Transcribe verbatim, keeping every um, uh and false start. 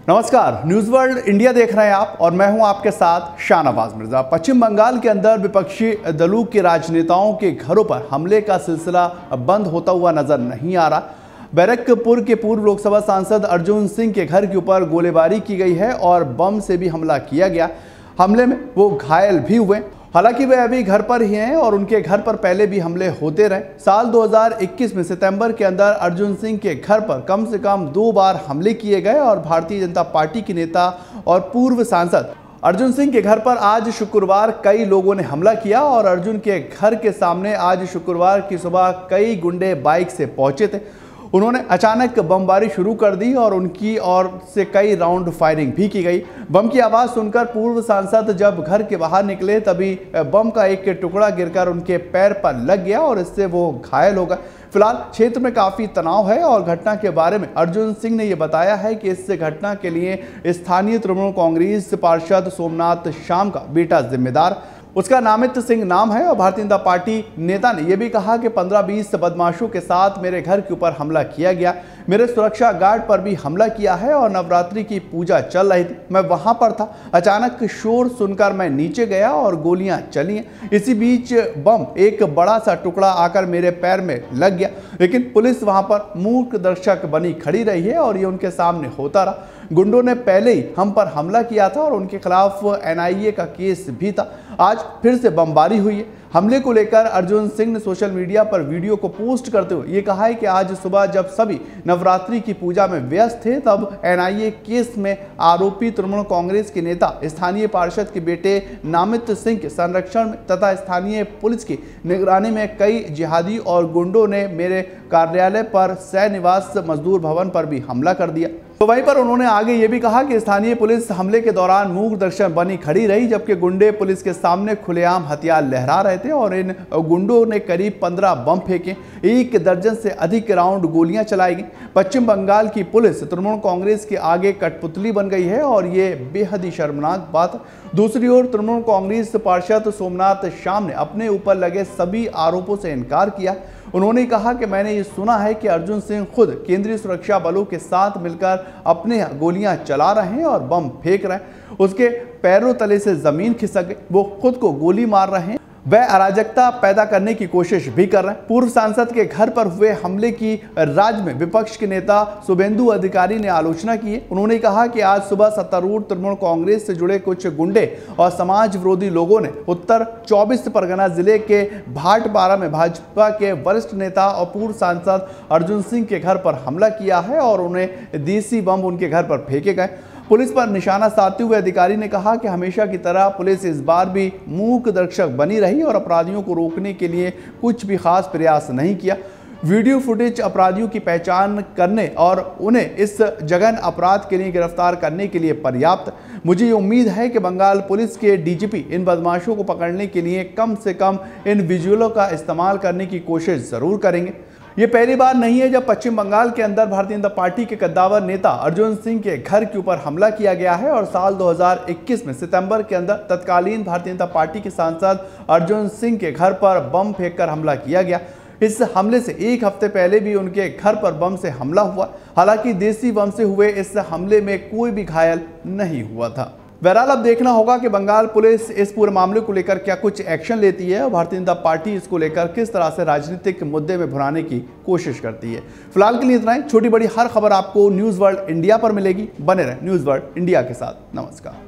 नमस्कार, news world India देख रहे हैं आप और मैं हूं आपके साथ शाहनवाज मिर्जा। पश्चिम बंगाल के अंदर विपक्षी दलों के राजनेताओं के घरों पर हमले का सिलसिला बंद होता हुआ नजर नहीं आ रहा। बैरकपुर के पूर्व लोकसभा सांसद अर्जुन सिंह के घर के ऊपर गोलीबारी की गई है और बम से भी हमला किया गया। हमले में वो घायल भी हुए। हालांकि वे अभी घर पर ही हैं और उनके घर पर पहले भी हमले होते रहे। साल दो हज़ार इक्कीस में सितंबर के अंदर अर्जुन सिंह के घर पर कम से कम दो बार हमले किए गए और भारतीय जनता पार्टी के नेता और पूर्व सांसद अर्जुन सिंह के घर पर आज शुक्रवार कई लोगों ने हमला किया और अर्जुन के घर के सामने आज शुक्रवार की सुबह कई गुंडे बाइक से पहुंचे थे। उन्होंने अचानक बमबारी शुरू कर दी और उनकी ओर से कई राउंड फायरिंग भी की गई। बम की आवाज़ सुनकर पूर्व सांसद जब घर के बाहर निकले तभी बम का एक टुकड़ा गिरकर उनके पैर पर लग गया और इससे वो घायल हो गए। फिलहाल क्षेत्र में काफ़ी तनाव है और घटना के बारे में अर्जुन सिंह ने ये बताया है कि इस घटना के लिए स्थानीय तृणमूल कांग्रेस पार्षद सोमनाथ शाम का बेटा जिम्मेदार, उसका नामित सिंह नाम है। और भारतीय जनता पार्टी नेता ने यह भी कहा कि पंद्रह बीस बदमाशों के साथ मेरे घर के ऊपर हमला किया गया, मेरे सुरक्षा गार्ड पर भी हमला किया है और नवरात्रि की पूजा चल रही थी, मैं वहां पर था। अचानक शोर सुनकर मैं नीचे गया और गोलियां चली। इसी बीच बम एक बड़ा सा टुकड़ा आकर मेरे पैर में लग गया, लेकिन पुलिस वहां पर मूक दर्शक बनी खड़ी रही है और ये उनके सामने होता रहा। गुंडों ने पहले ही हम पर हमला किया था और उनके खिलाफ एन आई ए का केस भी था। आज फिर से बमबारी हुई है। हमले को लेकर अर्जुन सिंह ने सोशल मीडिया पर वीडियो को पोस्ट करते हुए ये कहा है कि आज सुबह जब सभी नवरात्रि की पूजा में व्यस्त थे तब एन आई ए केस में आरोपी तृणमूल कांग्रेस के नेता स्थानीय पार्षद के बेटे नामित सिंह के संरक्षण में तथा स्थानीय पुलिस की निगरानी में कई जिहादी और गुंडों ने मेरे कार्यालय पर सह निवास मजदूर भवन पर भी हमला कर दिया। तो वहीं पर उन्होंने आगे ये भी कहा कि स्थानीय पुलिस हमले के दौरान मूक दर्शक बनी खड़ी रही, जबकि गुंडे पुलिस के सामने खुलेआम हथियार लहरा रहे थे और इन गुंडों ने करीब पंद्रह बम फेंके, एक दर्जन से अधिक राउंड गोलियां चलाई गई। पश्चिम बंगाल की पुलिस तृणमूल कांग्रेस के आगे कठपुतली बन गई है और ये बेहद ही शर्मनाक बात है। दूसरी ओर तृणमूल कांग्रेस पार्षद सोमनाथ शाम ने अपने ऊपर लगे सभी आरोपों से इनकार किया। उन्होंने कहा कि मैंने ये सुना है कि अर्जुन सिंह खुद केंद्रीय सुरक्षा बलों के साथ मिलकर अपने गोलियां चला रहे हैं और बम फेंक रहे हैं। उसके पैरों तले से जमीन खिसक गई, वो खुद को गोली मार रहे हैं, वह अराजकता पैदा करने की कोशिश भी कर रहे हैं। पूर्व सांसद के घर पर हुए हमले की राज्य में विपक्ष के नेता शुभेंदु अधिकारी ने आलोचना की है। उन्होंने कहा कि आज सुबह सत्तारूढ़ तृणमूल कांग्रेस से जुड़े कुछ गुंडे और समाज विरोधी लोगों ने उत्तर चौबीस परगना जिले के भाटपारा में भाजपा के वरिष्ठ नेता और पूर्व सांसद अर्जुन सिंह के घर पर हमला किया है और उन्हें देसी बम उनके घर पर फेंके गए। पुलिस पर निशाना साधते हुए अधिकारी ने कहा कि हमेशा की तरह पुलिस इस बार भी मूक दर्शक बनी रही और अपराधियों को रोकने के लिए कुछ भी खास प्रयास नहीं किया। वीडियो फुटेज अपराधियों की पहचान करने और उन्हें इस जघन अपराध के लिए गिरफ्तार करने के लिए पर्याप्त। मुझे ये उम्मीद है कि बंगाल पुलिस के डी जी पी इन बदमाशों को पकड़ने के लिए कम से कम इन विजुअलों का इस्तेमाल करने की कोशिश जरूर करेंगे। ये पहली बार नहीं है जब पश्चिम बंगाल के अंदर भारतीय जनता पार्टी के कद्दावर नेता अर्जुन सिंह के घर के ऊपर हमला किया गया है और साल दो हज़ार इक्कीस में सितंबर के अंदर तत्कालीन भारतीय जनता पार्टी के सांसद अर्जुन सिंह के घर पर बम फेंककर हमला किया गया। इस हमले से एक हफ्ते पहले भी उनके घर पर बम से हमला हुआ। हालांकि देसी बम से हुए इस हमले में कोई भी घायल नहीं हुआ था। बहरहाल अब देखना होगा कि बंगाल पुलिस इस पूरे मामले को लेकर क्या कुछ एक्शन लेती है और भारतीय जनता पार्टी इसको लेकर किस तरह से राजनीतिक मुद्दे में भुनाने की कोशिश करती है। फिलहाल के लिए इतना ही। छोटी बड़ी हर खबर आपको न्यूज़ वर्ल्ड इंडिया पर मिलेगी। बने रहें न्यूज़ वर्ल्ड इंडिया के साथ। नमस्कार।